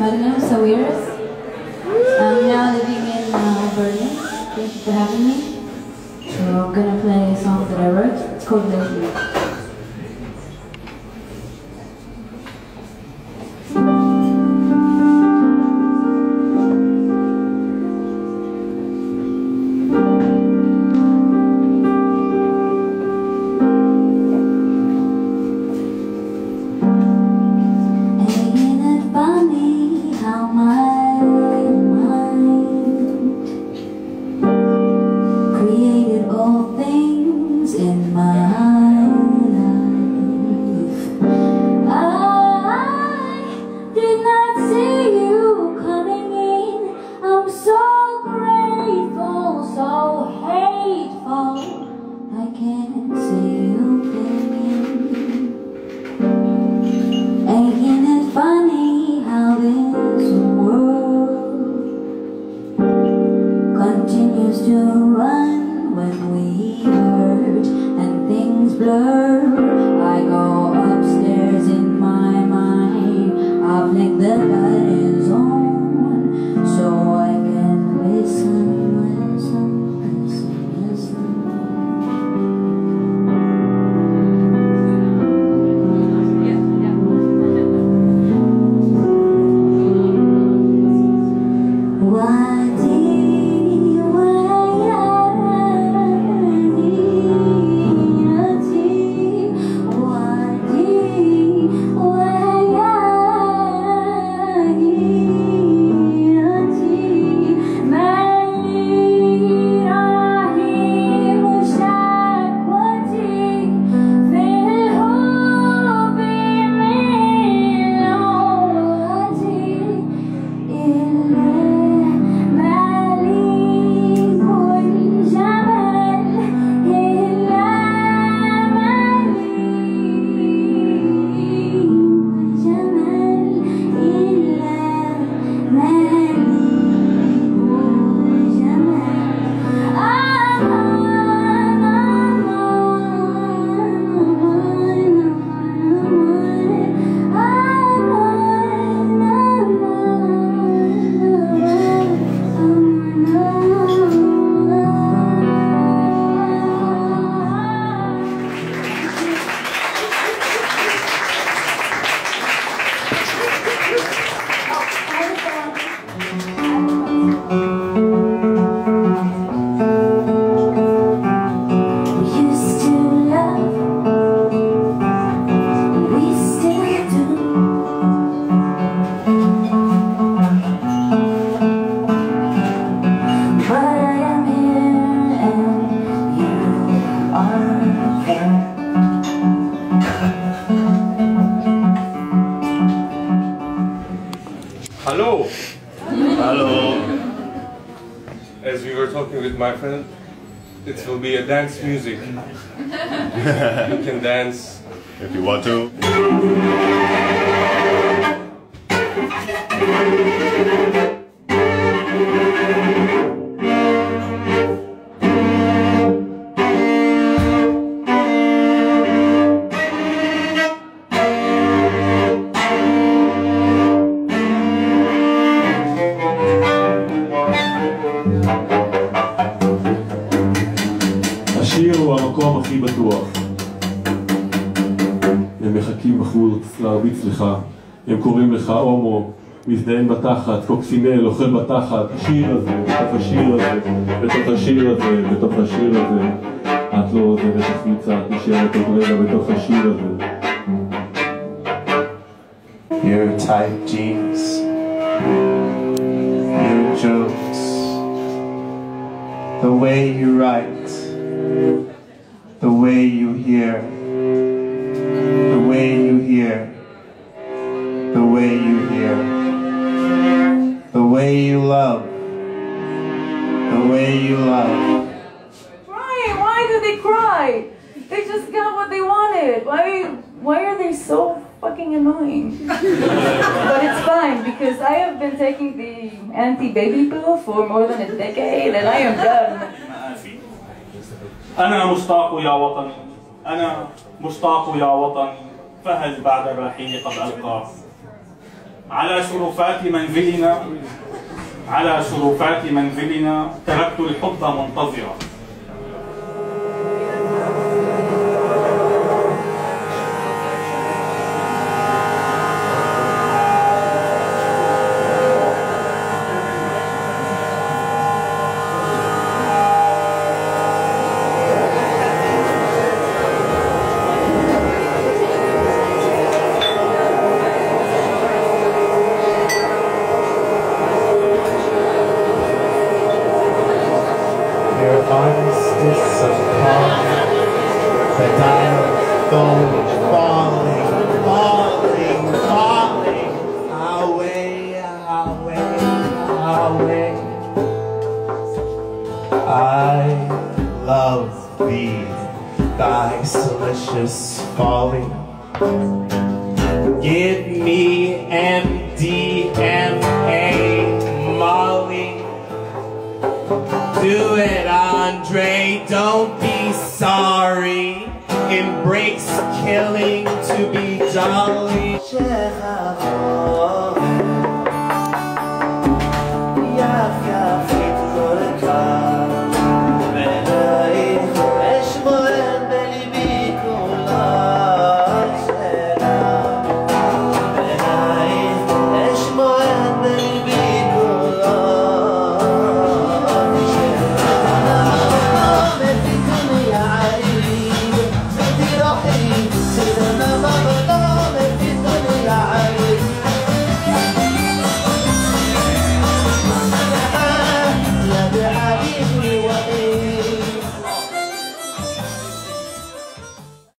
Madam Sawiris. I'm now living in Berlin. Thank you for having me. So I'm gonna play a song that I wrote. It's called Lately. Hello. Hello. As we were talking with my friend, it will be a dance music. You can dance if you want to. השיר הוא המקום הכי בטוח. הם מחכים בחוץ להרביץ לך, הם קוראים לך הומו, מזדיין בתחת, קוקסינל, אוכל בתחת. השיר הזה, בתוך השיר הזה, בתוך השיר הזה, בתוך השיר הזה. את לא עוזבת החמיצה, את נשארת עוד רגע בתוך השיר הזה. Your tight jeans, your jokes, the way you write, the way you hear, the way you hear, the way you hear, the way you love, the way you love. Crying? Why do they cry? They just got what they wanted. Why are they so fucking annoying? But it's fine because I have been taking the anti-baby pill for more than a decade and I am done. أنا مشتاق يا وطني، أنا مشتاق يا وطني، فهل بعد الرحيل قد ألقى؟ على شرفات منزلنا تركت الحب منتظرا. I love thee, thy delicious folly. Give me MDMA, Molly. Do it, Andre, don't be sorry. Embrace killing to be jolly.